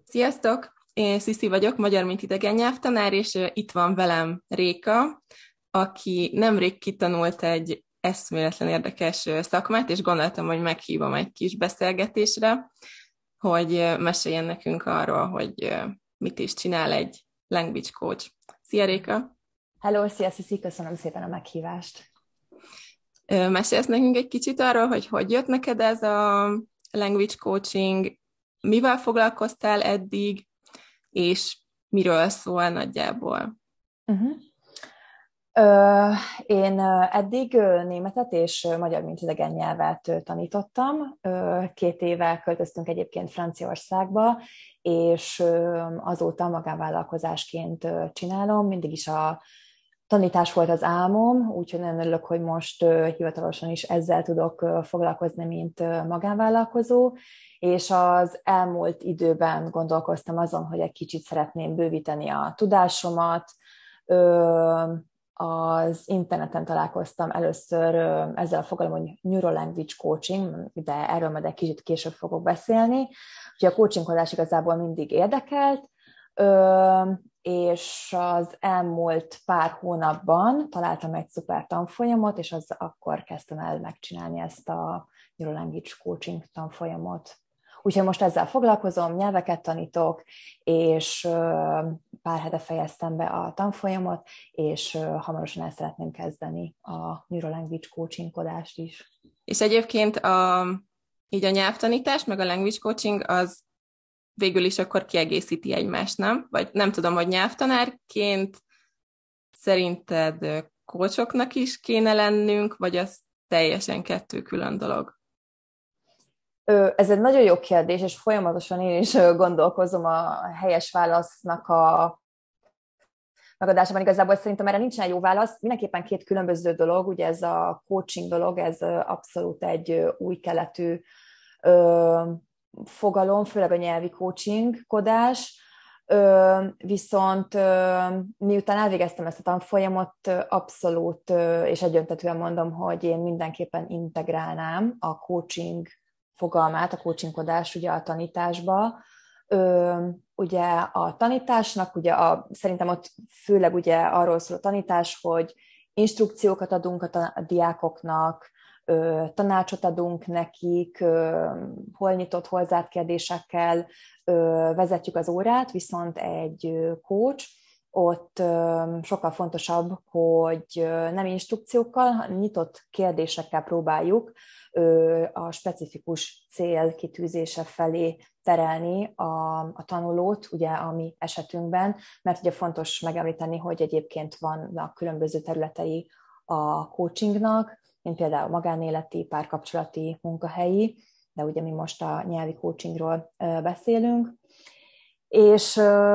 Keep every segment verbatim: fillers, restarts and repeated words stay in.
Sziasztok! Én Sziszi vagyok, magyar mint idegen nyelvtanár, és itt van velem Réka, aki nemrég kitanult egy eszméletlen érdekes szakmát, és gondoltam, hogy meghívom egy kis beszélgetésre, hogy meséljen nekünk arról, hogy mit is csinál egy language coach. Szia, Réka! Hello, szia, Sziszi, köszönöm szépen a meghívást. Mesélsz nekünk egy kicsit arról, hogy hogy jött neked ez a language coaching, mivel foglalkoztál eddig, és miről szól nagyjából? Uh-huh. Ö, én eddig németet és magyar mint idegen nyelvet tanítottam. Két éve költöztünk egyébként Franciaországba, és azóta magánvállalkozásként csinálom. Mindig is a tanítás volt az álmom, úgyhogy nagyon örülök, hogy most hivatalosan is ezzel tudok foglalkozni, mint magánvállalkozó, és az elmúlt időben gondolkoztam azon, hogy egy kicsit szeretném bővíteni a tudásomat. Az interneten találkoztam először ezzel a fogalom, hogy Neurolanguage coaching, de erről majd egy kicsit később fogok beszélni. Úgyhogy a coachingkodás igazából mindig érdekelt, és az elmúlt pár hónapban találtam egy szuper tanfolyamot, és az akkor kezdtem el megcsinálni ezt a Neurolanguage coaching tanfolyamot. Úgyhogy most ezzel foglalkozom, nyelveket tanítok, és pár hete fejeztem be a tanfolyamot, és hamarosan el szeretném kezdeni a Neurolanguage coachingkodást is. És egyébként a, így a nyelvtanítás, meg a language coaching az végül is akkor kiegészíti egymást, nem? Vagy nem tudom, hogy nyelvtanárként szerinted coachoknak is kéne lennünk, vagy az teljesen kettő külön dolog? Ez egy nagyon jó kérdés, és folyamatosan én is gondolkozom a helyes válasznak a megadásában. Igazából szerintem erre nincsen jó válasz. Mindenképpen két különböző dolog, ugye ez a coaching dolog, ez abszolút egy új keletű fogalom, főleg a nyelvi coachingkodás, viszont miután elvégeztem ezt a tanfolyamot, abszolút és egyöntetűen mondom, hogy én mindenképpen integrálnám a coaching fogalmát, a coachingkodás ugye a tanításba. Ugye a tanításnak, ugye a, szerintem ott főleg ugye arról szól a tanítás, hogy instrukciókat adunk a, tan- a diákoknak, tanácsot adunk nekik, hol nyitott, hol zárt kérdésekkel vezetjük az órát, viszont egy coach ott sokkal fontosabb, hogy nem instrukciókkal, hanem nyitott kérdésekkel próbáljuk a specifikus cél kitűzése felé terelni a, a tanulót, ugye a mi esetünkben, mert ugye fontos megemlíteni, hogy egyébként vannak különböző területei a coachingnak, mint például magánéleti, párkapcsolati, munkahelyi, de ugye mi most a nyelvi coachingról beszélünk. És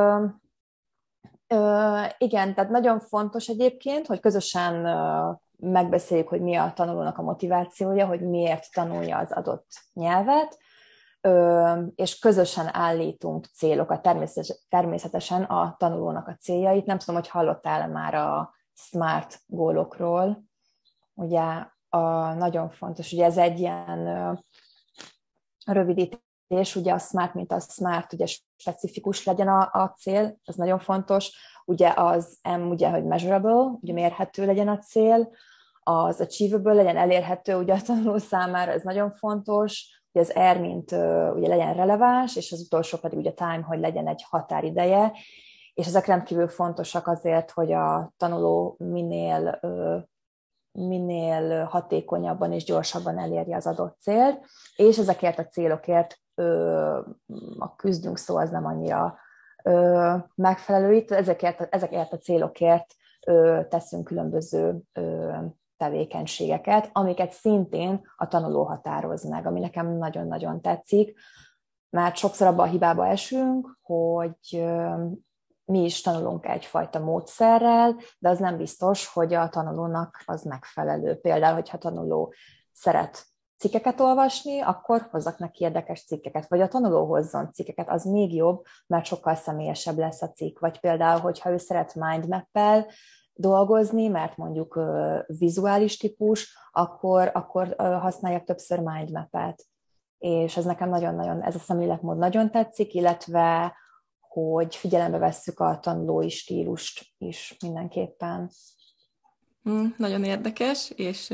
igen, tehát nagyon fontos egyébként, hogy közösen megbeszéljük, hogy mi a tanulónak a motivációja, hogy miért tanulja az adott nyelvet, és közösen állítunk célokat, természetesen a tanulónak a céljait. Nem tudom, hogy hallottál már a SMART gólokról. Ugye a, nagyon fontos, ugye ez egy ilyen rövidítés, ugye a SMART, mint a SMART, ugye specifikus legyen a, a cél, ez nagyon fontos. Ugye az M, ugye, hogy measurable, ugye mérhető legyen a cél, az achievable legyen elérhető, ugye a tanuló számára, ez nagyon fontos. Ugye az R, mint ugye legyen releváns, és az utolsó pedig ugye time, hogy legyen egy határideje, és ezek rendkívül fontosak azért, hogy a tanuló minél minél hatékonyabban és gyorsabban elérje az adott célt, és ezekért a célokért ö, a küzdünk szó az nem annyira ö, megfelelő itt, ezekért, ezekért a célokért ö, teszünk különböző ö, tevékenységeket, amiket szintén a tanuló határoz meg, ami nekem nagyon-nagyon tetszik, mert sokszor abban a hibába esünk, hogy ö, mi is tanulunk egyfajta módszerrel, de az nem biztos, hogy a tanulónak az megfelelő. Például, hogyha a tanuló szeret cikkeket olvasni, akkor hozzak neki érdekes cikkeket, vagy a tanuló hozzon cikkeket, az még jobb, mert sokkal személyesebb lesz a cikk. Vagy például, hogyha ő szeret mindmap-el dolgozni, mert mondjuk vizuális típus, akkor, akkor használják többször mindmap-et. És ez nekem nagyon-nagyon, ez a szemléletmód nagyon tetszik, illetve hogy figyelembe vesszük a tanulói stílust is mindenképpen. Mm, nagyon érdekes, és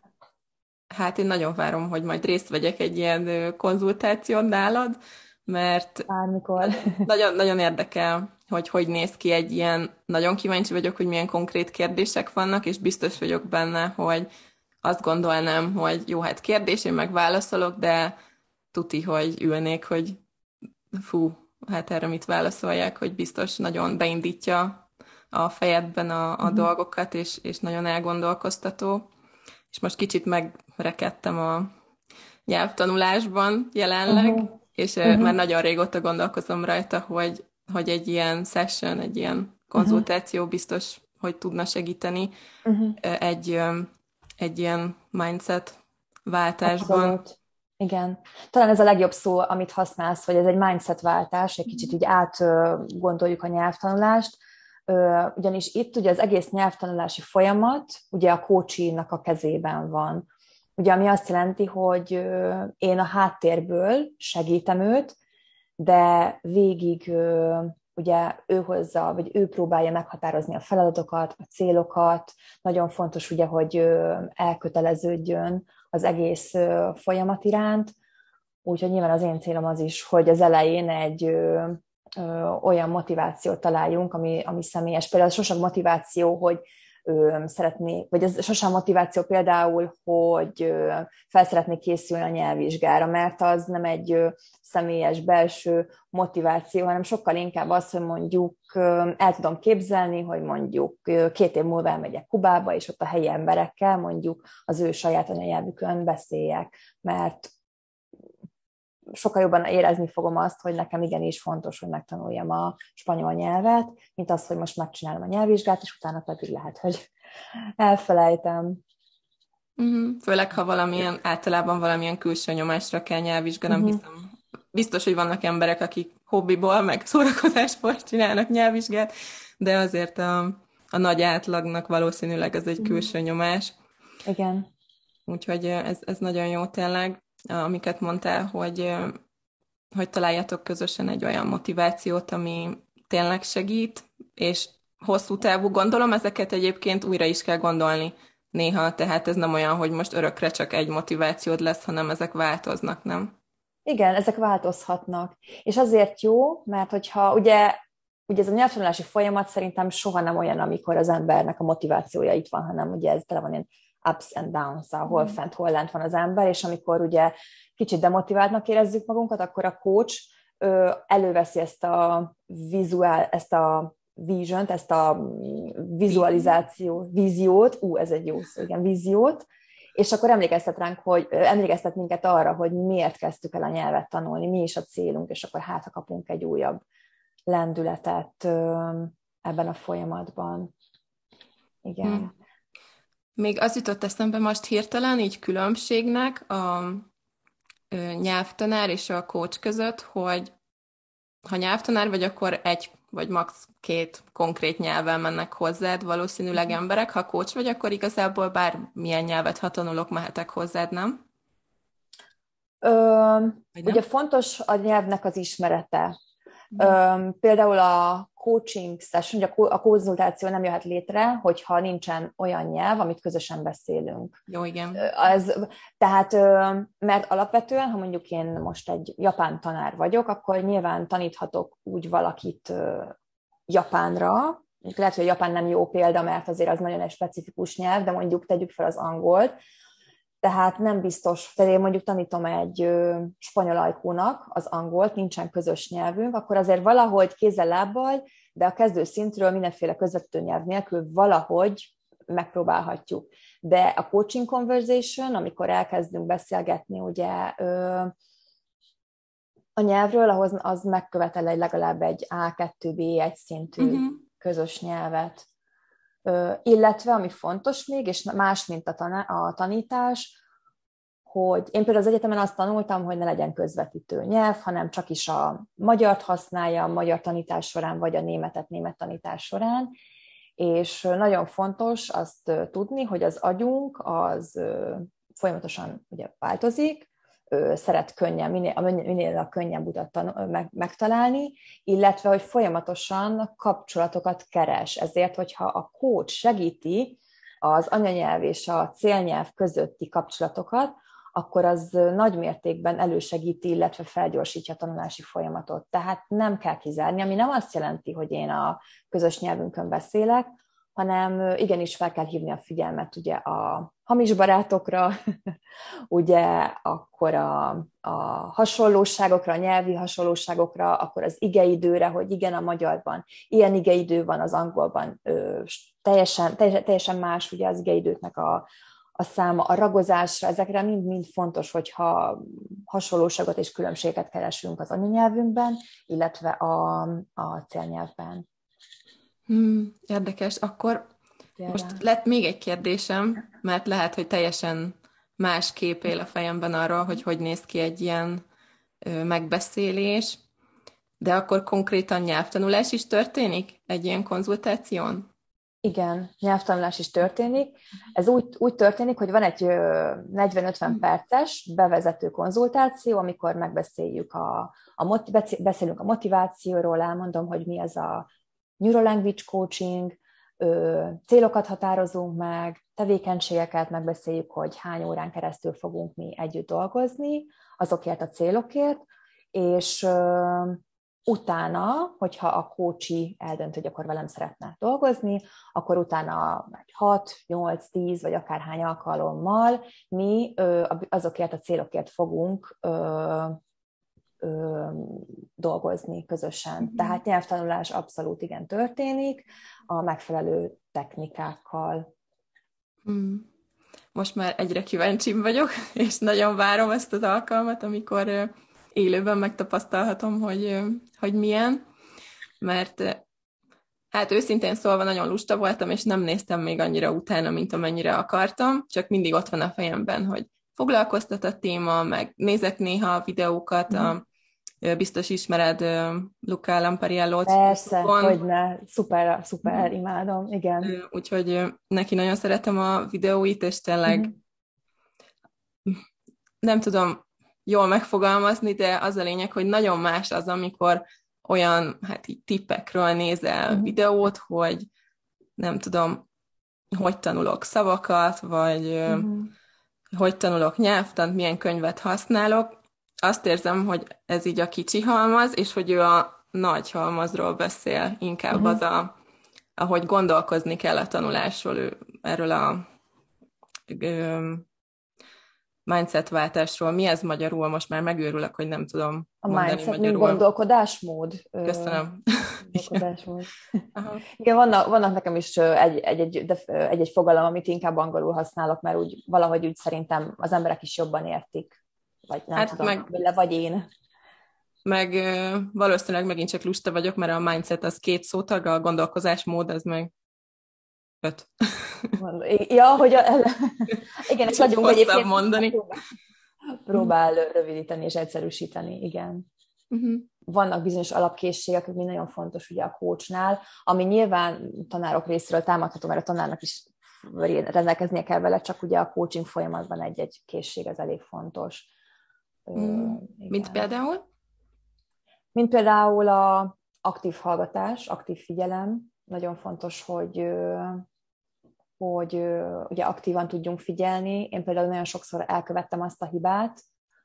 hát én nagyon várom, hogy majd részt vegyek egy ilyen konzultáción nálad, mert Bármikor. nagyon, nagyon érdekel, hogy hogy néz ki egy ilyen, nagyon kíváncsi vagyok, hogy milyen konkrét kérdések vannak, és biztos vagyok benne, hogy azt gondolnám, hogy jó, hát kérdés, én meg válaszolok, de tuti, hogy ülnék, hogy fú, hát erre mit válaszolják, hogy biztos nagyon beindítja a fejedben a, a Uh-huh. dolgokat, és, és nagyon elgondolkoztató. És most kicsit megrekedtem a nyelvtanulásban jelenleg, Uh-huh. és uh, Uh-huh. már nagyon régóta gondolkozom rajta, hogy, hogy egy ilyen session, egy ilyen Uh-huh. konzultáció biztos, hogy tudna segíteni Uh-huh. uh, egy, um, egy ilyen mindset váltásban. Abszolút. Igen. Talán ez a legjobb szó, amit használsz, hogy ez egy mindsetváltás, egy kicsit így átgondoljuk a nyelvtanulást, ugyanis itt ugye az egész nyelvtanulási folyamat ugye a coachingnak a kezében van. Ugye ami azt jelenti, hogy én a háttérből segítem őt, de végig ugye ő hozza, vagy ő próbálja meghatározni a feladatokat, a célokat. Nagyon fontos ugye, hogy elköteleződjön az egész folyamat iránt. Úgyhogy nyilván az én célom az is, hogy az elején egy ö, ö, olyan motivációt találjunk, ami, ami személyes. Például sosem motiváció, hogy ö, szeretné, vagy ez sosem motiváció például, hogy ö, fel szeretnék készülni a nyelvvizsgára, mert az nem egy ö, személyes, belső motiváció, hanem sokkal inkább az, hogy mondjuk ö, el tudom képzelni, hogy mondjuk ö, két év múlva elmegyek Kubába, és ott a helyi emberekkel mondjuk az ő saját anyanyelvükön beszéljek, mert sokkal jobban érezni fogom azt, hogy nekem igenis fontos, hogy megtanuljam a spanyol nyelvet, mint az, hogy most megcsinálom a nyelvvizsgát, és utána pedig lehet, hogy elfelejtem. Uh-huh. Főleg, ha valamilyen, általában valamilyen külső nyomásra kell nyelvvizsga, nem Uh-huh. hiszem. Biztos, hogy vannak emberek, akik hobbiból, meg szórakozásból csinálnak nyelvvizsgát, de azért a, a nagy átlagnak valószínűleg ez egy Uh-huh. külső nyomás. Igen. Úgyhogy ez, ez nagyon jó tényleg, amiket mondtál, hogy, hogy találjatok közösen egy olyan motivációt, ami tényleg segít, és hosszú távú, gondolom, ezeket egyébként újra is kell gondolni néha, tehát ez nem olyan, hogy most örökre csak egy motivációd lesz, hanem ezek változnak, nem? Igen, ezek változhatnak. És azért jó, mert hogyha ugye, ugye ez a nyelvtanulási folyamat szerintem soha nem olyan, amikor az embernek a motivációja itt van, hanem ugye ez tele van ilyen ups and downs, hol fent, hol lent van az ember, és amikor ugye kicsit demotiváltnak érezzük magunkat, akkor a coach ö, előveszi ezt a vizuál, ezt a vision, ezt a vizualizáció, víziót, ú, ez egy jó szó, igen, víziót, és akkor emlékeztet ránk, hogy emlékeztet minket arra, hogy miért kezdtük el a nyelvet tanulni, mi is a célunk, és akkor hát, ha kapunk egy újabb lendületet ö, ebben a folyamatban. Igen. Hmm. Még az jutott eszembe most hirtelen, így különbségnek a nyelvtanár és a coach között, hogy ha nyelvtanár vagy, akkor egy vagy max. két konkrét nyelvvel mennek hozzád valószínűleg emberek. Ha coach vagy, akkor igazából bármilyen nyelvet, ha tanulok, mehetek hozzád, nem? Ö, Vagy ugye nem? fontos a nyelvnek az ismerete. Ö, például a coaching session, ugye a konzultáció nem jöhet létre, hogyha nincsen olyan nyelv, amit közösen beszélünk. Jó, igen. Ez, tehát, mert alapvetően, ha mondjuk én most egy japán tanár vagyok, akkor nyilván taníthatok úgy valakit japánra. Lehet, hogy a japán nem jó példa, mert azért az nagyon egy specifikus nyelv, de mondjuk tegyük fel az angolt. Tehát nem biztos, tehát én mondjuk tanítom egy ö, spanyol ajkúnak az angolt, nincsen közös nyelvünk, akkor azért valahogy kézzel-lábbal, de a kezdő szintről mindenféle közvetítő nyelv nélkül valahogy megpróbálhatjuk. De a coaching conversation, amikor elkezdünk beszélgetni ugye ö, a nyelvről, ahhoz az megkövetel egy legalább egy á kettő bé egy szintű uh-huh. közös nyelvet. Ö, illetve, ami fontos még, és más, mint a, taná- a tanítás, hogy én például az egyetemen azt tanultam, hogy ne legyen közvetítő nyelv, hanem csak is a magyart használja, a magyar tanítás során, vagy a németet német tanítás során, és nagyon fontos azt tudni, hogy az agyunk az folyamatosan ugye változik, szeret könnyen, minél, minél a könnyebb utat meg, megtalálni, illetve, hogy folyamatosan kapcsolatokat keres. Ezért, hogyha a coach segíti az anyanyelv és a célnyelv közötti kapcsolatokat, akkor az nagy mértékben elősegíti, illetve felgyorsítja a tanulási folyamatot. Tehát nem kell kizárni, ami nem azt jelenti, hogy én a közös nyelvünkön beszélek, hanem igenis fel kell hívni a figyelmet ugye a hamis barátokra, ugye akkor a, a hasonlóságokra, a nyelvi hasonlóságokra, akkor az igeidőre, hogy igen, a magyarban ilyen igeidő van, az angolban ö, teljesen, teljesen más ugye az igeidőknek a, a száma, a ragozásra, ezekre mind-mind fontos, hogyha hasonlóságot és különbséget keresünk az anyanyelvünkben, illetve a, a célnyelvben. Hmm, érdekes. Akkor Gyere. Most lett még egy kérdésem, mert lehet, hogy teljesen más kép él a fejemben arról, hogy hogy néz ki egy ilyen ö, megbeszélés, de akkor konkrétan nyelvtanulás is történik egy ilyen konzultáción? Igen, nyelvtanulás is történik. Ez úgy, úgy történik, hogy van egy negyven-ötven perces bevezető konzultáció, amikor megbeszéljük a, a motiv- beszélünk a motivációról, elmondom, hogy mi az a Neurolanguage coaching, ö, célokat határozunk meg, tevékenységeket megbeszéljük, hogy hány órán keresztül fogunk mi együtt dolgozni, azokért a célokért, és ö, utána, hogyha a coachi eldönt, hogy akkor velem szeretne dolgozni, akkor utána hat, nyolc, tíz vagy akárhány alkalommal mi ö, azokért a célokért fogunk ö, ö, dolgozni közösen. Mm-hmm. Tehát nyelvtanulás abszolút igen történik, a megfelelő technikákkal. Mm. Most már egyre kíváncsibb vagyok, és nagyon várom ezt az alkalmat, amikor élőben megtapasztalhatom, hogy, hogy milyen, mert hát őszintén szólva nagyon lusta voltam, és nem néztem még annyira utána, mint amennyire akartam, csak mindig ott van a fejemben, hogy foglalkoztat a téma, meg nézek néha a videókat, mm. a, biztos ismered Luca Lampariellót. Persze, hogyne, szuper, szuper, mm. imádom, igen. Úgyhogy neki nagyon szeretem a videóit, és tényleg mm. nem tudom jól megfogalmazni, de az a lényeg, hogy nagyon más az, amikor olyan hát így tippekről nézel uh-huh. videót, hogy nem tudom, hogy tanulok szavakat, vagy uh-huh. hogy tanulok nyelvtant, milyen könyvet használok. Azt érzem, hogy ez így a kicsi halmaz, és hogy ő a nagy halmazról beszél, inkább uh-huh. az a, ahogy gondolkozni kell a tanulásról, ő, erről a ö, mindsetváltásról. Mi ez magyarul? Most már megőrülök, hogy nem tudom a mondani mindset, magyarul. mint gondolkodásmód. Köszönöm. Gondolkodásmód. Igen, vannak, vannak nekem is egy-egy, egy-egy fogalom, amit inkább angolul használok, mert úgy, valahogy úgy szerintem az emberek is jobban értik. Vagy nem hát tudom, meg, vagy én. Meg valószínűleg megint csak lusta vagyok, mert a mindset az két szótag, a gondolkozásmód az meg öt. Ja, hogy a, igen, és nagyon egyébként mondani. Próbál, próbál rövidíteni és egyszerűsíteni, igen. Uh-huh. Vannak bizonyos alapkészségek, ami nagyon fontos ugye a coachnál, ami nyilván tanárok részéről támadható, mert a tanárnak is rendelkeznie kell vele, csak ugye a coaching folyamatban egy-egy készség az elég fontos. Uh, Mint például? Mint például a aktív hallgatás, aktív figyelem. Nagyon fontos, hogy hogy ugye aktívan tudjunk figyelni. Én például nagyon sokszor elkövettem azt a hibát,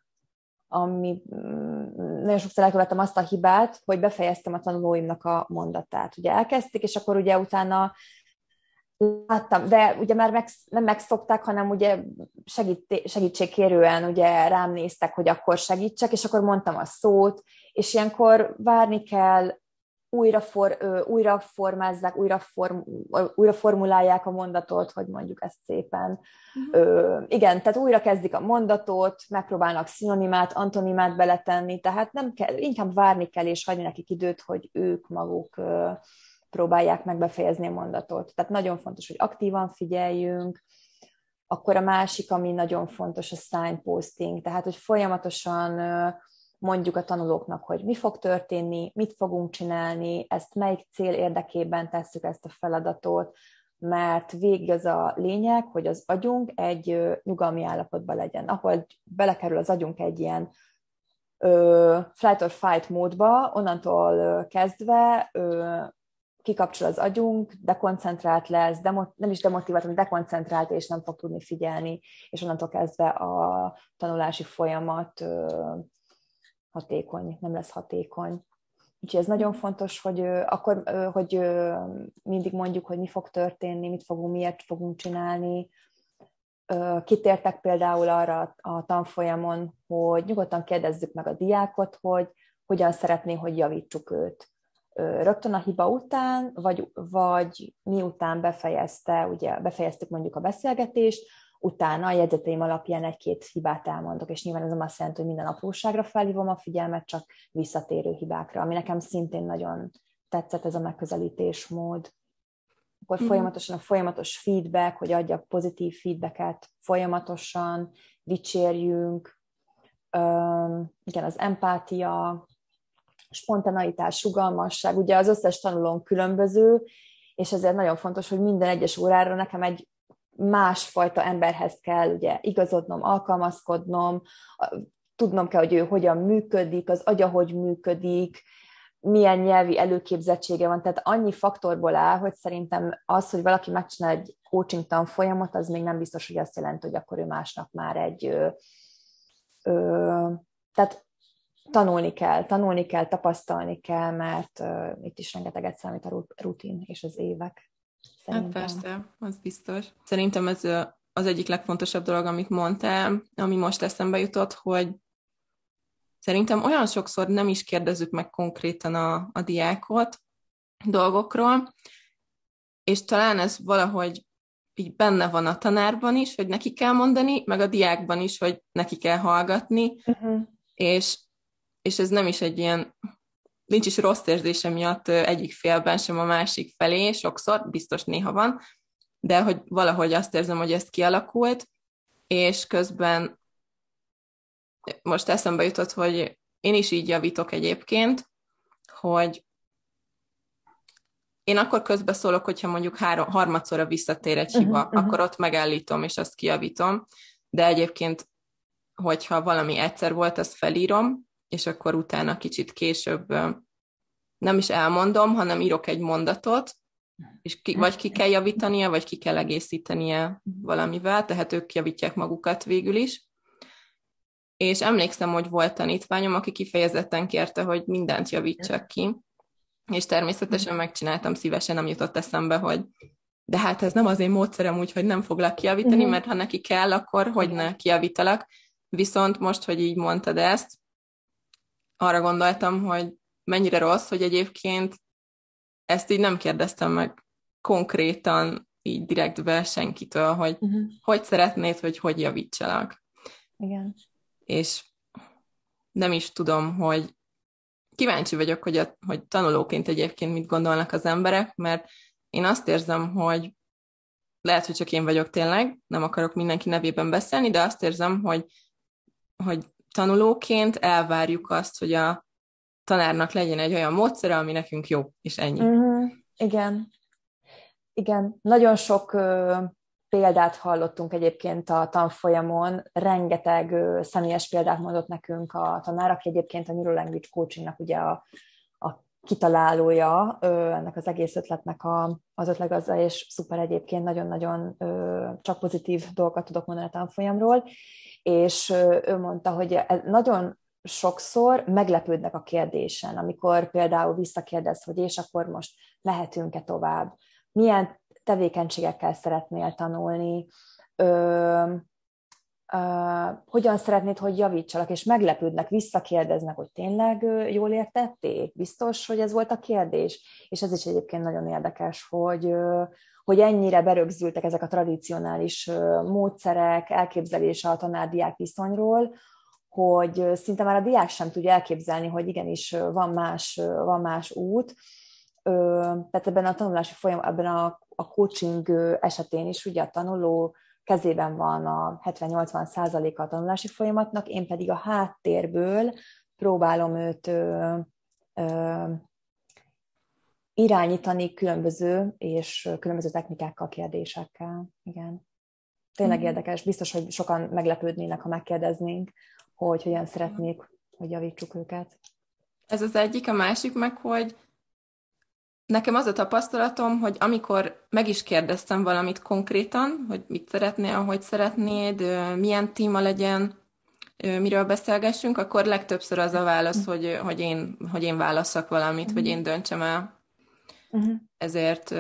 ami, nagyon sokszor elkövettem azt a hibát, hogy befejeztem a tanulóimnak a mondatát. Ugye elkezdték, és akkor ugye utána láttam, de ugye már meg, nem megszokták, hanem ugye segít, segítségkérően ugye rám néztek, hogy akkor segítsek, és akkor mondtam a szót, és ilyenkor várni kell, újra, for, újra formázzák, újra, form, újra formulálják a mondatot, hogy mondjuk ezt szépen. Uh-huh. Ö, igen, tehát újra kezdik a mondatot, megpróbálnak szinonimát, antonimát beletenni, tehát nem kell, inkább várni kell, és hagyni nekik időt, hogy ők maguk ö, próbálják meg befejezni a mondatot. Tehát nagyon fontos, hogy aktívan figyeljünk. Akkor a másik, ami nagyon fontos, a signposting, tehát hogy folyamatosan ö, mondjuk a tanulóknak, hogy mi fog történni, mit fogunk csinálni, ezt melyik cél érdekében tesszük ezt a feladatot, mert végig az a lényeg, hogy az agyunk egy nyugalmi állapotban legyen. Ahol belekerül az agyunk egy ilyen ö, flight or fight módba, onnantól kezdve ö, kikapcsol az agyunk, dekoncentrált lesz, demo, nem is demotivált, hanem dekoncentrált, és nem fog tudni figyelni, és onnantól kezdve a tanulási folyamat ö, hatékony, nem lesz hatékony. Úgyhogy ez nagyon fontos, hogy akkor, hogy mindig mondjuk, hogy mi fog történni, mit fogunk, miért fogunk csinálni. Kitértek például arra a tanfolyamon, hogy nyugodtan kérdezzük meg a diákot, hogy hogyan szeretné, hogy javítsuk őt. Rögtön a hiba után, vagy, vagy miután befejezte, ugye befejeztük mondjuk a beszélgetést, utána a jegyzeteim alapján egy-két hibát elmondok, és nyilván ez nem azt jelenti, hogy minden apróságra felhívom a figyelmet, csak visszatérő hibákra, ami nekem szintén nagyon tetszett, ez a megközelítésmód. Akkor mm-hmm. folyamatosan a folyamatos feedback, hogy adjak pozitív feedbacket, folyamatosan dicsérjünk, Üm, igen, az empátia, spontaneitás, rugalmasság, ugye az összes tanulón különböző, és ezért nagyon fontos, hogy minden egyes órára nekem egy másfajta emberhez kell ugye igazodnom, alkalmazkodnom, tudnom kell, hogy ő hogyan működik, az agya hogy működik, milyen nyelvi előképzettsége van, tehát annyi faktorból áll, hogy szerintem az, hogy valaki megcsinál egy coaching tanfolyamot, az még nem biztos, hogy azt jelenti, hogy akkor ő másnak már egy... Ö, ö, tehát tanulni kell, tanulni kell, tapasztalni kell, mert ö, itt is rengeteget számít a rutin és az évek. Szerintem. Hát persze, az biztos. Szerintem ez az egyik legfontosabb dolog, amit mondtál, ami most eszembe jutott, hogy szerintem olyan sokszor nem is kérdezzük meg konkrétan a, a diákot dolgokról, és talán ez valahogy így benne van a tanárban is, hogy neki kell mondani, meg a diákban is, hogy neki kell hallgatni, uh-huh. és, és ez nem is egy ilyen, nincs is rossz érzése miatt egyik félben sem a másik felé, sokszor, biztos néha van, de hogy valahogy azt érzem, hogy ez kialakult, és közben most eszembe jutott, hogy én is így javítok egyébként, hogy én akkor közbeszólok, hogyha mondjuk három, harmadszorra visszatér egy hiba, uh-huh, akkor uh-huh. ott megállítom, és azt kijavítom, de egyébként, hogyha valami egyszer volt, azt felírom, és akkor utána kicsit később nem is elmondom, hanem írok egy mondatot, és ki, vagy ki kell javítania, vagy ki kell egészítenie valamivel, tehát ők javítják magukat végül is. És emlékszem, hogy volt tanítványom, aki kifejezetten kérte, hogy mindent javítsak ki, és természetesen megcsináltam szívesen, nem jutott eszembe, hogy de hát ez nem az én módszerem úgy, hogy nem foglak kijavítani, mert ha neki kell, akkor hogy ne kijavítalak. Viszont most, hogy így mondtad ezt, arra gondoltam, hogy mennyire rossz, hogy egyébként ezt így nem kérdeztem meg konkrétan, így direktbe senkitől, hogy uh-huh. hogy szeretnéd, hogy hogy javítsalak. Igen. És nem is tudom, hogy kíváncsi vagyok, hogy, a, hogy tanulóként egyébként mit gondolnak az emberek, mert én azt érzem, hogy lehet, hogy csak én vagyok tényleg, nem akarok mindenki nevében beszélni, de azt érzem, hogy, hogy tanulóként elvárjuk azt, hogy a tanárnak legyen egy olyan módszere, ami nekünk jó, és ennyi. Uh-huh. Igen. Igen. Nagyon sok uh, példát hallottunk egyébként a tanfolyamon, rengeteg uh, személyes példát mondott nekünk a tanár, aki egyébként a Neurolanguage coachingnak ugye a, a kitalálója, uh, ennek az egész ötletnek a, az ötletgazda, és szuper egyébként, nagyon-nagyon uh, csak pozitív dolgokat tudok mondani a tanfolyamról, és uh, ő mondta, hogy ez nagyon sokszor meglepődnek a kérdésen, amikor például visszakérdez, hogy és akkor most mehetünk-e tovább, milyen tevékenységekkel szeretnél tanulni, ö, ö, hogyan szeretnéd, hogy javítsalak, és meglepődnek, visszakérdeznek, hogy tényleg jól értették, biztos, hogy ez volt a kérdés, és ez is egyébként nagyon érdekes, hogy, hogy ennyire berögzültek ezek a tradicionális módszerek, elképzelése a tanár-diák viszonyról, hogy szinte már a diák sem tudja elképzelni, hogy igenis van más, van más út. Tehát ebben a tanulási folyam, ebben a, a coaching esetén is ugye a tanuló kezében van a hetven-nyolcvan százaléka a tanulási folyamatnak, én pedig a háttérből próbálom őt ö, ö, irányítani különböző és különböző technikákkal, kérdésekkel. Igen. Tényleg érdekes. Biztos, hogy sokan meglepődnének, ha megkérdeznénk, hogy hogyan szeretnék, hogy javítsuk őket. Ez az egyik, a másik meg, hogy nekem az a tapasztalatom, hogy amikor meg is kérdeztem valamit konkrétan, hogy mit szeretnél, hogy szeretnéd, milyen téma legyen, miről beszélgessünk, akkor legtöbbször az a válasz, hogy, hogy, én, hogy én válasszak valamit, uh-huh. hogy én döntsem el. Uh-huh. Ezért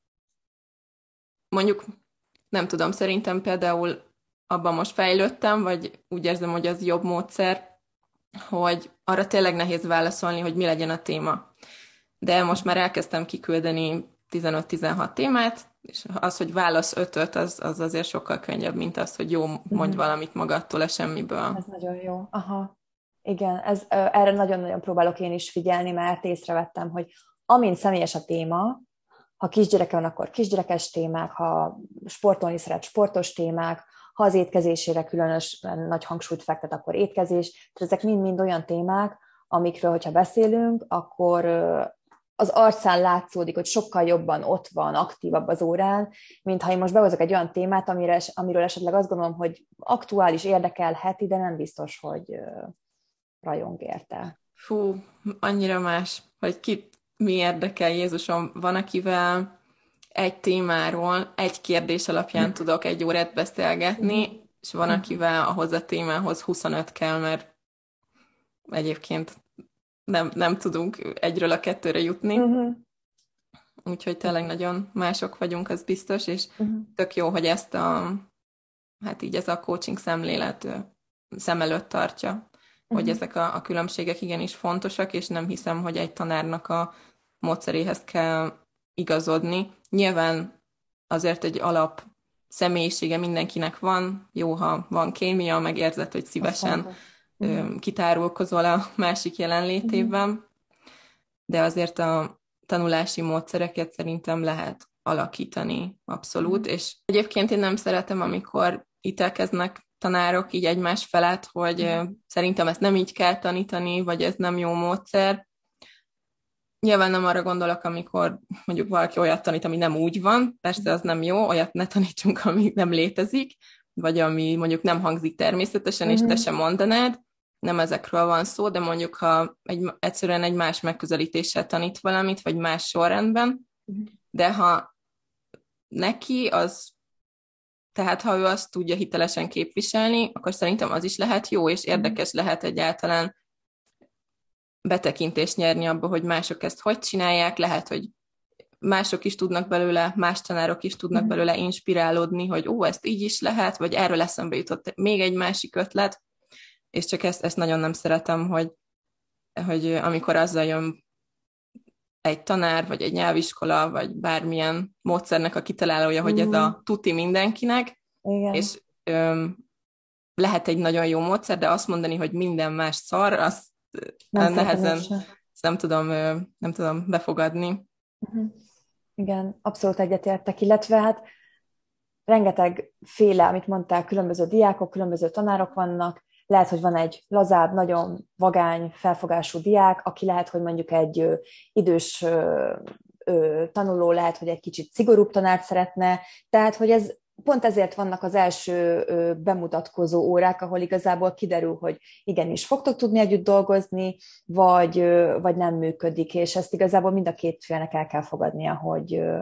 mondjuk, nem tudom, szerintem például abban most fejlődtem, vagy úgy érzem, hogy az jobb módszer, hogy arra tényleg nehéz válaszolni, hogy mi legyen a téma. De most már elkezdtem kiküldeni tizenöt-tizenhat témát, és az, hogy válasz ötöt, az, az azért sokkal könnyebb, mint az, hogy jó, mondj mm. valamit magadtól a semmiből. Ez nagyon jó. Aha. Igen, ez, erre nagyon-nagyon próbálok én is figyelni, mert észrevettem, hogy amint személyes a téma, ha kisgyereke van, akkor kisgyerekes témák, ha sportolni szeret, sportos témák, ha az étkezésére különösen nagy hangsúlyt fektet, akkor étkezés. Tehát ezek mind-mind olyan témák, amikről, hogyha beszélünk, akkor az arcán látszódik, hogy sokkal jobban ott van, aktívabb az órán, mint ha én most behozok egy olyan témát, amire, amiről esetleg azt gondolom, hogy aktuális, érdekelheti, de nem biztos, hogy rajong érte. Fú, annyira más, hogy ki mi érdekel, Jézusom. Van, akivel egy témáról, egy kérdés alapján tudok egy órát beszélgetni, és van, akivel ahhoz a témához huszonöt kell, mert egyébként nem, nem tudunk egyről a kettőre jutni. Uh-huh. Úgyhogy tényleg nagyon mások vagyunk, az biztos, és uh-huh. tök jó, hogy ezt a, hát így ez a coaching szemlélet szem előtt tartja, uh-huh. hogy ezek a, a különbségek igenis fontosak, és nem hiszem, hogy egy tanárnak a módszeréhez kell igazodni. Nyilván azért egy alap személyisége mindenkinek van, jó, ha van kémia, meg érzed, hogy szívesen uh-huh. kitárulkozol a másik jelenlétében, uh-huh. de azért a tanulási módszereket szerintem lehet alakítani, abszolút, uh-huh. és egyébként én nem szeretem, amikor ítélkeznek tanárok így egymás felett, hogy uh-huh. szerintem ezt nem így kell tanítani, vagy ez nem jó módszer. Nyilván nem arra gondolok, amikor mondjuk valaki olyat tanít, ami nem úgy van, persze az nem jó, olyat ne tanítsunk, ami nem létezik, vagy ami mondjuk nem hangzik természetesen, uh-huh. és te sem mondanád, nem ezekről van szó, de mondjuk, ha egy, egyszerűen egy más megközelítéssel tanít valamit, vagy más sorrendben, uh-huh. de ha neki az, tehát ha ő azt tudja hitelesen képviselni, akkor szerintem az is lehet jó, és érdekes uh-huh. lehet egyáltalán betekintést nyerni abba, hogy mások ezt hogy csinálják, lehet, hogy mások is tudnak belőle, más tanárok is tudnak uh-huh. belőle inspirálódni, hogy ó, ezt így is lehet, vagy erről eszembe jutott még egy másik ötlet, és csak ezt, ezt nagyon nem szeretem, hogy, hogy amikor azzal jön egy tanár, vagy egy nyelviskola, vagy bármilyen módszernek a kitalálója, uh-huh. hogy ez a tuti mindenkinek, igen. és öm, lehet egy nagyon jó módszer, de azt mondani, hogy minden más szar, azt nem nehezen nem tudom, nem tudom befogadni. Uh-huh. Igen, abszolút egyetértek, illetve hát rengeteg féle, amit mondtál, különböző diákok, különböző tanárok vannak, lehet, hogy van egy lazább, nagyon vagány felfogású diák, aki lehet, hogy mondjuk egy ö, idős ö, ö, tanuló, lehet, hogy egy kicsit szigorúbb tanárt szeretne, tehát, hogy ez pont ezért vannak az első ö, bemutatkozó órák, ahol igazából kiderül, hogy igenis fogtok tudni együtt dolgozni, vagy, ö, vagy nem működik, és ezt igazából mind a két félnek el kell fogadnia, hogy ö,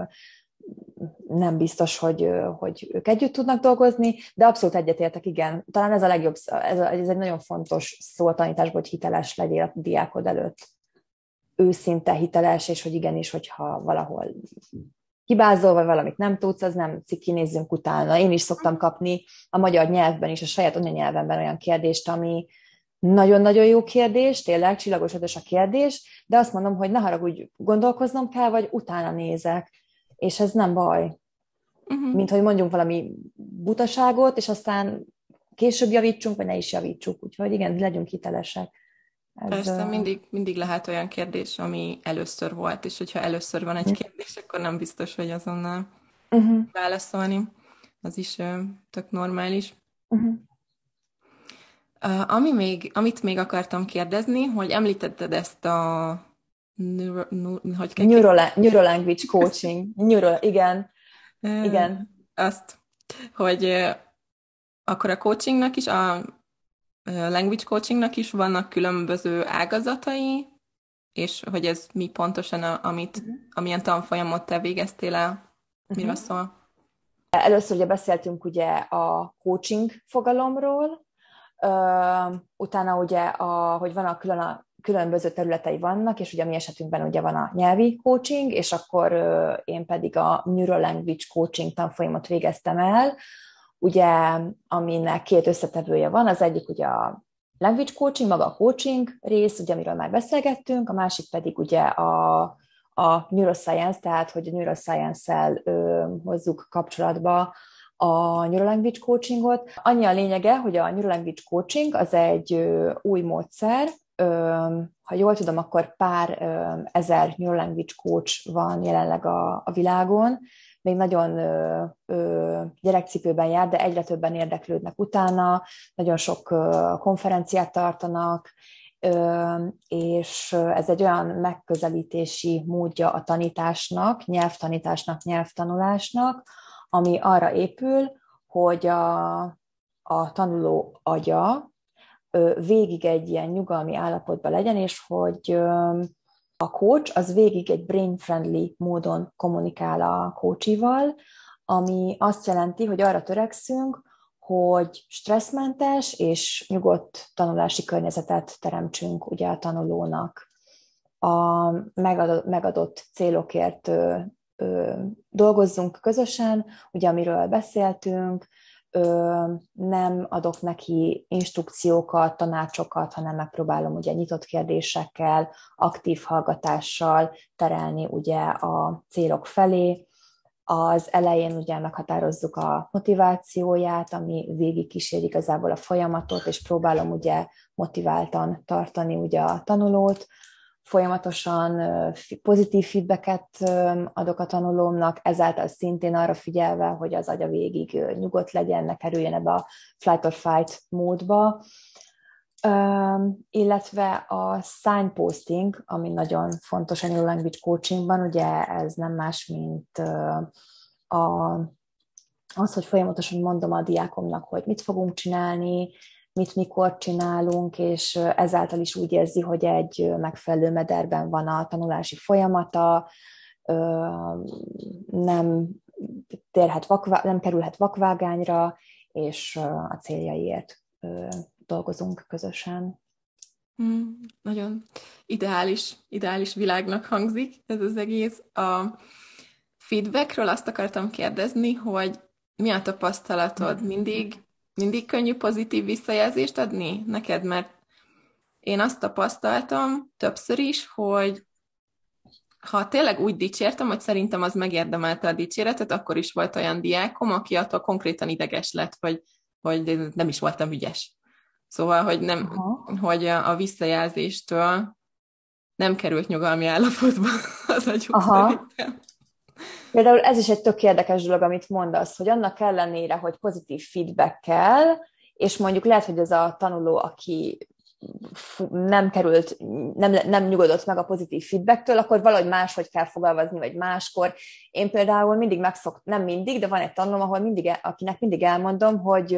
nem biztos, hogy, hogy ők együtt tudnak dolgozni, de abszolút egyetértek, igen. Talán ez a legjobb, ez, a, ez egy nagyon fontos szó a tanításból, hogy hiteles legyél a diákod előtt. Őszinte hiteles, és hogy igenis, hogyha valahol hibázol, vagy valamit nem tudsz, az nem ciki, nézzünk utána. Én is szoktam kapni a magyar nyelvben is, a saját anyanyelvemben olyan kérdést, ami nagyon-nagyon jó kérdés, tényleg csillagos ötös a kérdés, de azt mondom, hogy ne haragudj, gondolkoznom kell, vagy utána nézek. És ez nem baj. Uh-huh. Mint hogy mondjunk valami butaságot, és aztán később javítsunk, vagy ne is javítsuk. Úgyhogy igen, legyünk hitelesek. Ez Persze, uh... mindig, mindig lehet olyan kérdés, ami először volt, és hogyha először van egy kérdés, akkor nem biztos, hogy azonnal uh-huh. válaszolni. Az is uh, tök normális. Uh-huh. Uh, ami még, amit még akartam kérdezni, hogy említetted ezt a Neuro, nu, hogy kell Neurola- Neurolanguage coaching. Neuro, igen, ki? igen. Azt, hogy ö, akkor a coachingnak is, a ö, language coachingnak is vannak különböző ágazatai, és hogy ez mi pontosan, a, amit, Uh-huh. amilyen tanfolyamot te végeztél el, miről Uh-huh. szól? Először ugye beszéltünk ugye a coaching fogalomról, uh, utána ugye, a, hogy van a, külön a különböző területei vannak, és ugye a mi esetünkben ugye van a nyelvi coaching, és akkor uh, én pedig a Neurolanguage coaching tanfolyamot végeztem el, ugye, aminek két összetevője van, az egyik ugye a language coaching, maga a coaching rész, ugye, amiről már beszélgettünk, a másik pedig ugye a, a neuroscience, tehát hogy a neuroscience-szel ö, hozzuk kapcsolatba a neurolanguage coachingot. Annyi a lényege, hogy a neurolanguage coaching az egy ö, új módszer, ö, ha jól tudom, akkor pár ö, ezer neurolanguage coach van jelenleg a, a világon, még nagyon ö, ö, gyerekcipőben jár, de egyre többen érdeklődnek utána, nagyon sok ö, konferenciát tartanak, ö, és ez egy olyan megközelítési módja a tanításnak, nyelvtanításnak, nyelvtanulásnak, ami arra épül, hogy a, a tanuló agya ö, végig egy ilyen nyugalmi állapotban legyen, és hogy ö, a coach az végig egy brain-friendly módon kommunikál a coachival, ami azt jelenti, hogy arra törekszünk, hogy stresszmentes és nyugodt tanulási környezetet teremtsünk ugye a tanulónak. A megadott, megadott célokért ö, ö, dolgozzunk közösen, ugye amiről beszéltünk, Ö, nem adok neki instrukciókat, tanácsokat, hanem megpróbálom ugye nyitott kérdésekkel, aktív hallgatással terelni ugye a célok felé. Az elején ugye meghatározzuk a motivációját, ami végig kísér igazából a folyamatot, és próbálom ugye motiváltan tartani ugye a tanulót. Folyamatosan pozitív feedbacket adok a tanulómnak, ezáltal szintén arra figyelve, hogy az agya végig nyugodt legyen, ne kerüljen ebbe a flight or fight módba. Illetve a signposting, ami nagyon fontos a neurolanguage coachingban, ugye ez nem más, mint a, az, hogy folyamatosan mondom a diákomnak, hogy mit fogunk csinálni, mit mikor csinálunk, és ezáltal is úgy érzi, hogy egy megfelelő mederben van a tanulási folyamata, nem, térhet vakvá, nem kerülhet vakvágányra, és a céljaiért dolgozunk közösen. Hmm, nagyon ideális, ideális világnak hangzik ez az egész. A feedbackről azt akartam kérdezni, hogy mi a tapasztalatod? Mindig, mindig könnyű pozitív visszajelzést adni neked? Mert én azt tapasztaltam többször is, hogy ha tényleg úgy dicsértem, hogy szerintem az megérdemelte a dicséretet, akkor is volt olyan diákom, aki attól konkrétan ideges lett, hogy, hogy nem is voltam ügyes. Szóval, hogy, nem, hogy a visszajelzéstől nem került nyugalmi állapotba az agyuk szerintem. Például ez is egy tök érdekes dolog, amit mondasz, hogy annak ellenére, hogy pozitív feedback kell, és mondjuk lehet, hogy ez a tanuló, aki nem került, nem, nem nyugodott meg a pozitív feedbacktől, akkor valahogy máshogy kell fogalmazni, vagy máskor. Én például mindig megszok, nem mindig, de van egy tanulóm, ahol mindig, akinek mindig elmondom, hogy,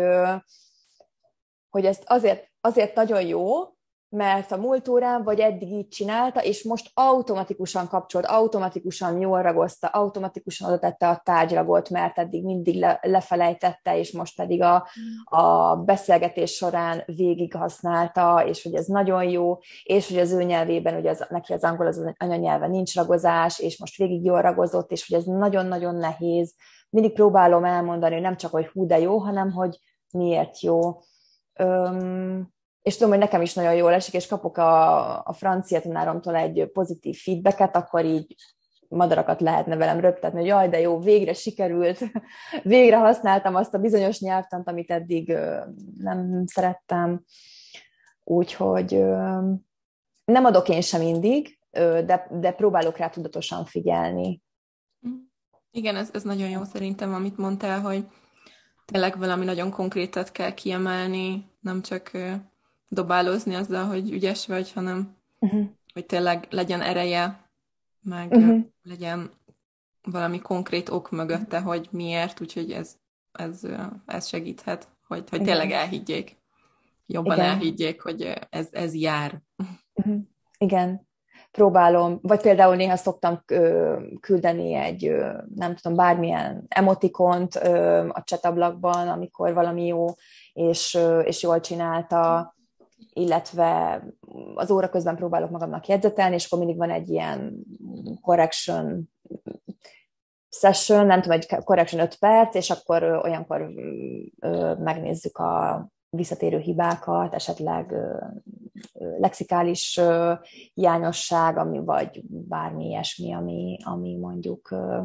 hogy ezt azért, azért nagyon jó, mert a múlt órán vagy eddig így csinálta, és most automatikusan kapcsolt, automatikusan jól ragozta, automatikusan oda tette a tárgyragot, mert eddig mindig le, lefelejtette, és most pedig a, a beszélgetés során végig használta, és hogy ez nagyon jó, és hogy az ő nyelvében, ugye az, neki az angol az anyanyelve, nincs ragozás, és most végig jól ragozott, és hogy ez nagyon-nagyon nehéz. Mindig próbálom elmondani, hogy nem csak, hogy hú, de jó, hanem, hogy miért jó. Öm, és tudom, hogy nekem is nagyon jól esik, és kapok a, a francia tanáromtól egy pozitív feedbacket, akkor így madarakat lehetne velem röptetni, hogy jaj, de jó, végre sikerült, végre használtam azt a bizonyos nyelvtant, amit eddig ö, nem szerettem. Úgyhogy ö, nem adok én sem mindig, ö, de, de próbálok rá tudatosan figyelni. Igen, ez, ez nagyon jó szerintem, amit mondtál, hogy tényleg valami nagyon konkrétat kell kiemelni, nem csak ö, dobálózni azzal, hogy ügyes vagy, hanem, uh-huh. hogy tényleg legyen ereje, meg Uh-huh. legyen valami konkrét ok mögötte, hogy miért, úgyhogy ez, ez, ez segíthet, hogy, hogy tényleg Igen. elhiggyék. Jobban Igen. elhiggyék, hogy ez, ez jár. Uh-huh. Igen. Próbálom, vagy például néha szoktam ö, küldeni egy, ö, nem tudom, bármilyen emotikont ö, a chatablakban, amikor valami jó, és, ö, és jól csinálta, illetve az óra közben próbálok magamnak jegyzetelni, és akkor mindig van egy ilyen correction session, nem tudom, egy correction öt perc, és akkor ö, olyankor ö, megnézzük a visszatérő hibákat, esetleg ö, lexikális ö, hiányosság, ami, vagy bármi ilyesmi, ami, ami mondjuk ö,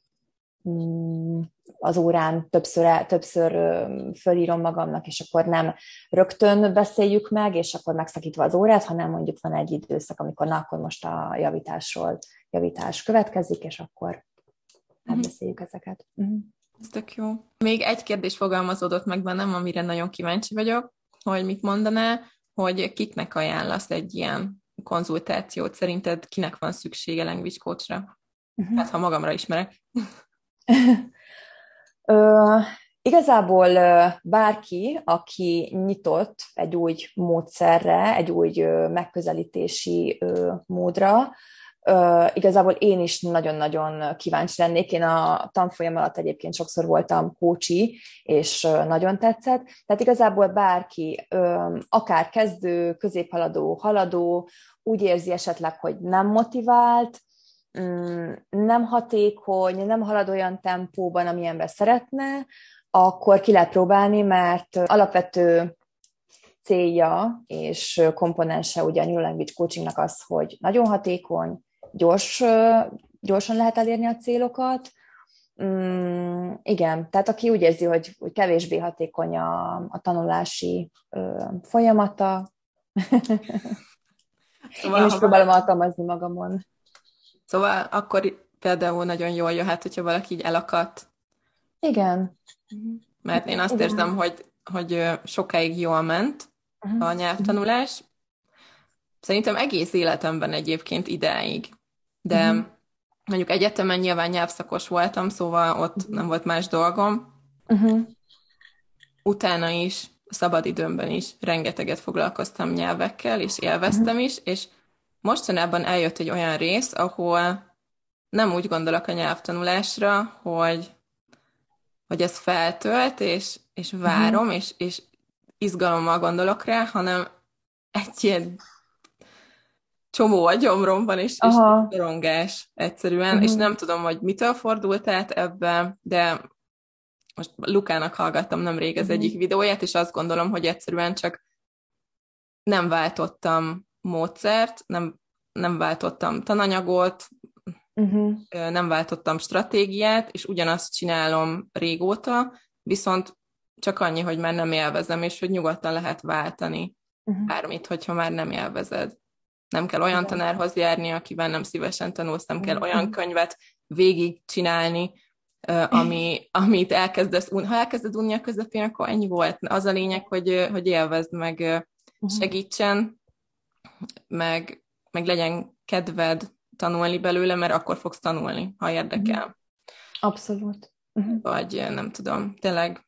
az órán többször, többször fölírom magamnak, és akkor nem rögtön beszéljük meg, és akkor megszakítva az órát, hanem mondjuk van egy időszak, amikor na, akkor most a javításról javítás következik, és akkor átbeszéljük uh-huh. ezeket. Uh-huh. Ez tök jó. Még egy kérdés fogalmazódott meg bennem, amire nagyon kíváncsi vagyok, hogy mit mondaná, hogy kiknek ajánlasz egy ilyen konzultációt? Szerinted kinek van szüksége language coachra? Uh-huh. Hát, ha magamra ismerek. Ö, igazából bárki, aki nyitott egy új módszerre, egy új megközelítési módra, ö, igazából én is nagyon-nagyon kíváncsi lennék. Én a tanfolyam alatt egyébként sokszor voltam coachi, és nagyon tetszett. Tehát igazából bárki, ö, akár kezdő, középhaladó, haladó, úgy érzi esetleg, hogy nem motivált, nem hatékony, nem halad olyan tempóban, amilyenben szeretne, akkor ki lehet próbálni, mert alapvető célja és komponense ugye a Neurolanguage coachingnak az, hogy nagyon hatékony, gyors, gyorsan lehet elérni a célokat. Mm, igen, tehát aki úgy érzi, hogy, hogy kevésbé hatékony a, a tanulási ö, folyamata, szóval, én is próbálom valaki... alkalmazni magamon. Szóval akkor például nagyon jól jöhet, hogyha valaki így elakadt. Igen. Mert én azt Igen. érzem, hogy, hogy sokáig jól ment uh-huh. a nyelvtanulás. Szerintem egész életemben egyébként idáig. De uh-huh. mondjuk egyetemen nyilván nyelvszakos voltam, szóval ott uh-huh. nem volt más dolgom. Uh-huh. Utána is, szabadidőmben is rengeteget foglalkoztam nyelvekkel, és élveztem uh-huh. is, és mostanában eljött egy olyan rész, ahol nem úgy gondolok a nyelvtanulásra, hogy, hogy ez feltölt, és, és várom, uh-huh. és, és izgalommal gondolok rá, hanem egy ilyen csomó a gyomromban, és, és szorongás egyszerűen, uh-huh. és nem tudom, hogy mitől fordult át ebbe, de most Lukának hallgattam nemrég az uh-huh. egyik videóját, és azt gondolom, hogy egyszerűen csak nem váltottam módszert, nem, nem váltottam tananyagot, uh-huh. nem váltottam stratégiát, és ugyanazt csinálom régóta, viszont csak annyi, hogy már nem élvezem, és hogy nyugodtan lehet váltani uh-huh. bármit, hogyha már nem élvezed. Nem kell olyan uh-huh. tanárhoz járni, akivel nem szívesen tanulsz, nem kell uh-huh. olyan könyvet végig csinálni, ami, amit elkezdesz, ha elkezded unni a közepén, akkor ennyi volt. Az a lényeg, hogy, hogy élvezd, meg uh-huh. segítsen, meg, meg legyen kedved tanulni belőle, mert akkor fogsz tanulni, ha érdekel. Abszolút. Uh-huh. Vagy nem tudom, tényleg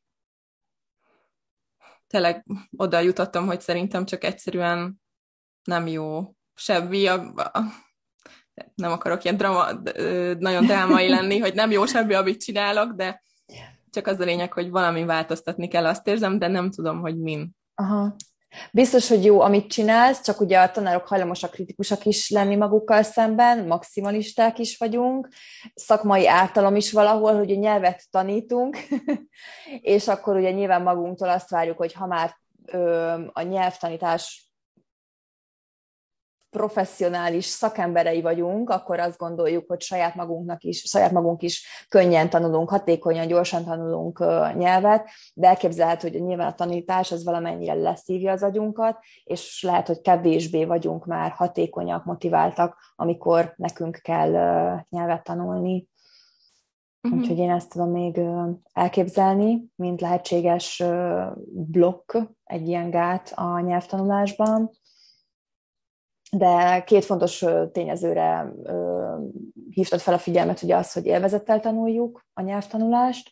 tényleg oda jutottam, hogy szerintem csak egyszerűen nem jó sebbi, a, a, nem akarok ilyen drama, nagyon drámai lenni, hogy nem jó sebbi, amit csinálok, de csak az a lényeg, hogy valami változtatni kell, azt érzem, de nem tudom, hogy min. Aha. Biztos, hogy jó, amit csinálsz, csak ugye a tanárok hajlamosak kritikusak is lenni magukkal szemben, maximalisták is vagyunk, szakmai ártalom is valahol, hogy a nyelvet tanítunk, és akkor ugye nyilván magunktól azt várjuk, hogy ha már ö, a nyelvtanítás professzionális szakemberei vagyunk, akkor azt gondoljuk, hogy saját magunknak is, saját magunk is könnyen tanulunk, hatékonyan, gyorsan tanulunk nyelvet, de elképzelhető, hogy nyilván a tanítás az valamennyire leszívja az agyunkat, és lehet, hogy kevésbé vagyunk már hatékonyak, motiváltak, amikor nekünk kell nyelvet tanulni. Uh-huh. Úgyhogy én ezt tudom még elképzelni, mint lehetséges blokk, egy ilyen gát a nyelvtanulásban. de két fontos tényezőre hívtad fel a figyelmet, ugye az, hogy élvezettel tanuljuk a nyelvtanulást,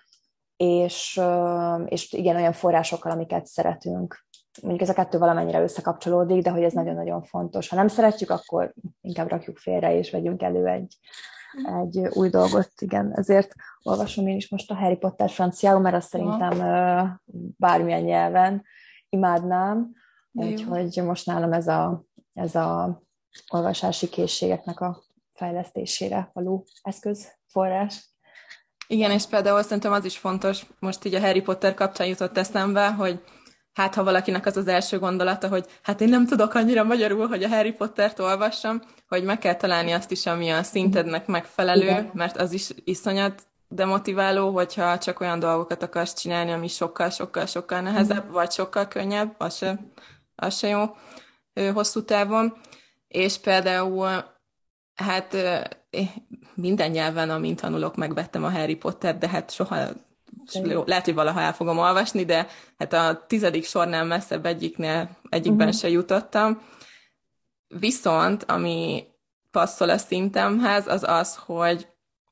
és, és igen, olyan forrásokkal, amiket szeretünk. Mondjuk ez a kettő valamennyire összekapcsolódik, de hogy ez nagyon-nagyon fontos. Ha nem szeretjük, akkor inkább rakjuk félre, és vegyünk elő egy, egy új dolgot. Igen, ezért olvasom én is most a Harry Potter franciául, mert azt szerintem bármilyen nyelven imádnám. Úgyhogy most nálam ez a, ez a olvasási készségeknek a fejlesztésére való eszközforrás. Igen, és például szerintem az is fontos, most így a Harry Potter kapcsán jutott eszembe, hogy hát ha valakinek az az első gondolata, hogy hát én nem tudok annyira magyarul, hogy a Harry Pottert olvassam, hogy meg kell találni azt is, ami a szintednek megfelelő, igen. Mert az is iszonyat demotiváló, hogyha csak olyan dolgokat akarsz csinálni, ami sokkal-sokkal-sokkal nehezebb, mm. vagy sokkal könnyebb, az se, az se jó hosszú távon. És például hát minden nyelven, amint tanulok, megvettem a Harry Pottert, de hát soha, lehet, hogy valaha el fogom olvasni, de hát a tizedik sornál messzebb egyiknél, egyikben uh-huh. se jutottam. Viszont, ami passzol a szintemhez, az az, hogy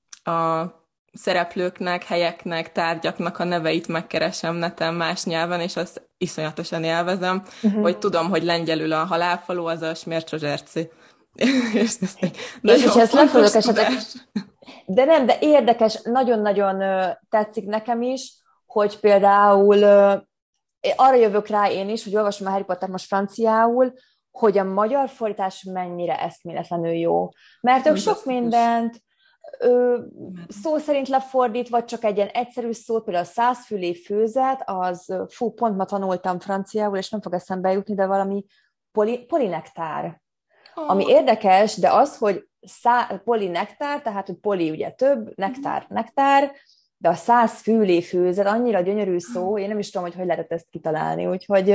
a szereplőknek, helyeknek, tárgyaknak a neveit megkeresem neten más nyelven, és azt iszonyatosan élvezem, uh-huh. hogy tudom, hogy lengyelül a halálfalu, az a Smércsozserci. és ez és hogyha ezt lefogok esetleg, de nem, de érdekes, nagyon-nagyon tetszik nekem is, hogy például arra jövök rá én is, hogy olvasom a Harry Potter most franciául, hogy a magyar fordítás mennyire eszméletlenül jó. Mert ők sok mindent ö, szó szerint lefordít, vagy csak egy ilyen egyszerű szót, például a százfülé főzet, az, fú, pont ma tanultam franciául, és nem fog eszembe jutni, de valami poli, polinektár. Oh. Ami érdekes, de az, hogy szá, polinektár, tehát, hogy poli ugye több, nektár, nektár, de a százfülé főzet annyira gyönyörű szó, én nem is tudom, hogy hogy lehetett ezt kitalálni, úgyhogy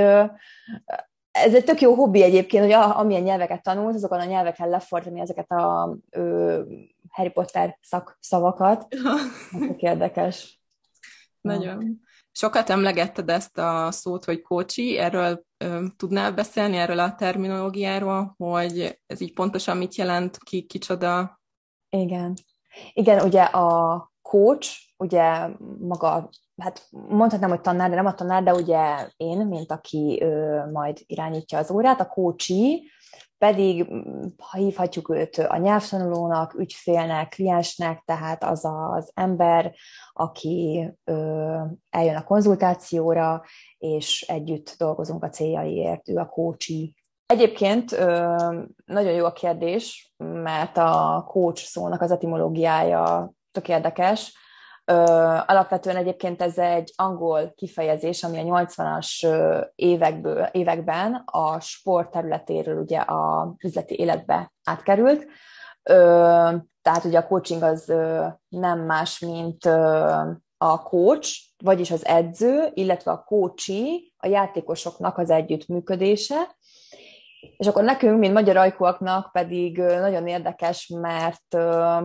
ez egy tök jó hobbi egyébként, hogy amilyen nyelveket tanulsz, azokon a nyelveken lefordítani ezeket a ö, Harry Potter szakszavakat. Tök érdekes. Nagyon. Sokat emlegetted ezt a szót, hogy kócsi, erről ö, tudnál beszélni, erről a terminológiáról, hogy ez így pontosan mit jelent, ki, kicsoda? Igen. Igen, ugye a coach, ugye maga, hát mondhatnám, hogy tanár, de nem a tanár, de ugye én, mint aki ö, majd irányítja az órát, a coachi, pedig ha hívhatjuk őt a nyelvtanulónak, ügyfélnek, kliensnek, tehát az az ember, aki ö, eljön a konzultációra, és együtt dolgozunk a céljaiért, ő a coachi. Egyébként ö, nagyon jó a kérdés, mert a coach szónak az etimológiája tök érdekes. Ö, alapvetően egyébként ez egy angol kifejezés, ami a nyolcvanas évekből, években a sport területéről ugye a üzleti életbe átkerült. Ö, tehát ugye a coaching az ö, nem más, mint ö, a coach, vagyis az edző, illetve a coachi, a játékosoknak az együttműködése. És akkor nekünk, mint magyar ajkúaknak pedig nagyon érdekes, mert ö,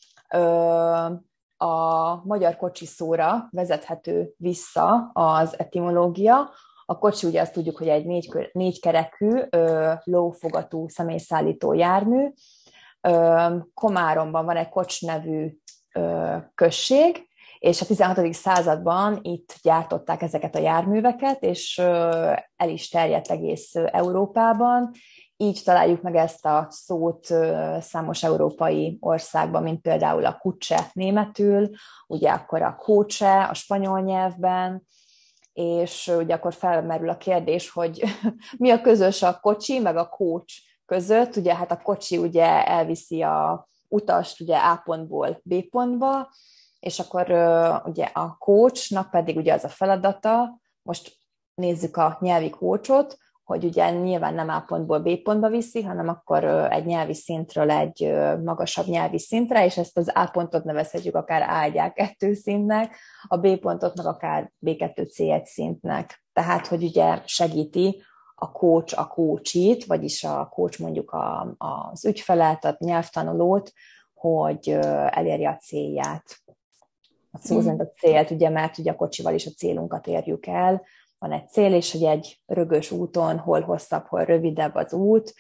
ö, a magyar kocsi szóra vezethető vissza az etimológia. A kocsi ugye azt tudjuk, hogy egy négy, négykerekű, lófogatú személyszállító jármű. Ö, Komáromban van egy Kocs nevű ö, község, és a tizenhatodik században itt gyártották ezeket a járműveket, és ö, el is terjedt egész Európában. Így találjuk meg ezt a szót számos európai országban, mint például a Kutsche németül, ugye akkor a Coche a spanyol nyelvben, és ugye akkor felmerül a kérdés, hogy mi a közös a kocsi, meg a coach között. Ugye hát a kocsi ugye elviszi a utast ugye A pontból B pontba, és akkor ugye a coachnak pedig ugye az a feladata, most nézzük a nyelvi coachot, hogy ugye nyilván nem A pontból B pontba viszi, hanem akkor egy nyelvi szintről egy magasabb nyelvi szintre, és ezt az A pontot nevezhetjük akár á egy á kettő szintnek, a B pontot meg akár bé kettő cé egy szintnek. Tehát, hogy ugye segíti a coach a coachit, vagyis a coach mondjuk a, az ügyfelet, a nyelvtanulót, hogy elérje a célját. A szó szerint a célt, ugye, mert ugye a kocsival is a célunkat érjük el. Van egy cél, és hogy egy rögös úton hol hosszabb, hol rövidebb az út,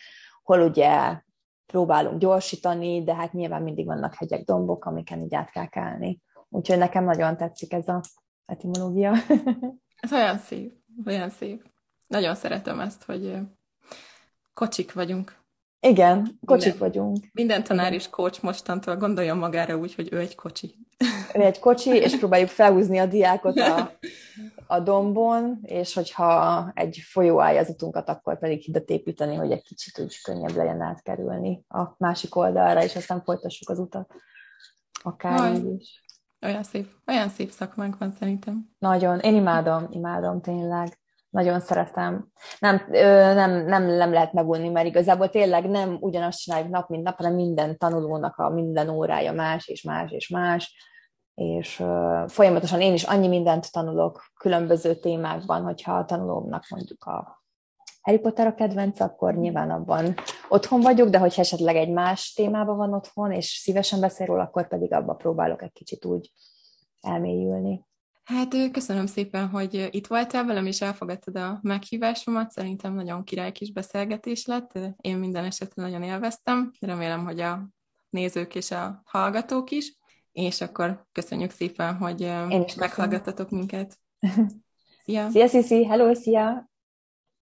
hol ugye próbálunk gyorsítani, de hát nyilván mindig vannak hegyek, dombok, amiken így át kell kelni. Úgyhogy nekem nagyon tetszik ez az etimológia. Ez olyan szép, olyan szép. Nagyon szeretem ezt, hogy kocsik vagyunk. Igen, kocsik Minden, vagyunk. minden tanár Igen. is coach mostantól gondolja magára úgy, hogy ő egy kocsi. Ő egy kocsi, és próbáljuk felhúzni a diákot a, a dombon, és hogyha egy folyó állja az utunkat, akkor pedig hidat építeni, hogy egy kicsit úgy könnyebb legyen átkerülni a másik oldalra, és aztán folytassuk az utat. Akár Haj, így is. olyan szép, olyan szép szakmánk van szerintem. Nagyon. Én imádom, imádom tényleg. Nagyon szeretem. Nem, ö, nem, nem, nem lehet megunni, mert igazából tényleg nem ugyanazt csináljuk nap, mint nap, hanem minden tanulónak a minden órája más, és más, és más. És ö, folyamatosan én is annyi mindent tanulok különböző témákban, hogyha a tanulómnak mondjuk a Harry Potter a kedvenc, akkor nyilván abban otthon vagyok, de hogyha esetleg egy más témában van otthon, és szívesen beszél róla, akkor pedig abba próbálok egy kicsit úgy elmélyülni. Hát köszönöm szépen, hogy itt voltál velem, és elfogadtad a meghívásomat. Szerintem nagyon király kis beszélgetés lett. Én minden esetre nagyon élveztem. Remélem, hogy a nézők és a hallgatók is. És akkor köszönjük szépen, hogy meghallgattatok minket. Szia! Szia, Sziszi! Hello, szia!